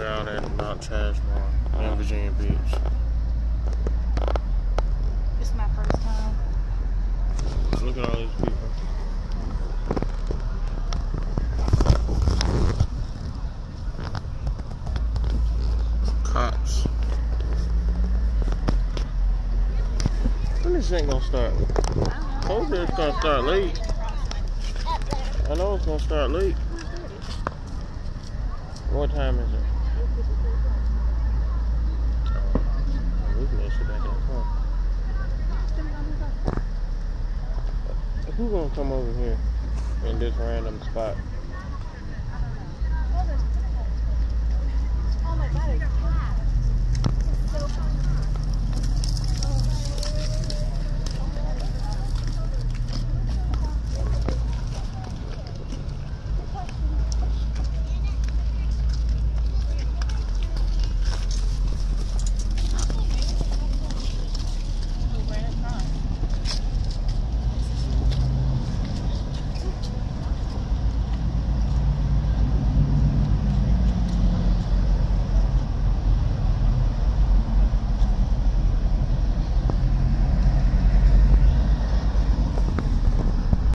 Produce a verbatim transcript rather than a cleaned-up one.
down at Mount Chashmore in Virginia Beach. It's my first time. Look at all these people. Cops. When this ain't gonna start? I hope it's gonna start late. I know it's gonna start late. What time is it? Oh, we can sit back in the car. Who's gonna come over here in this random spot?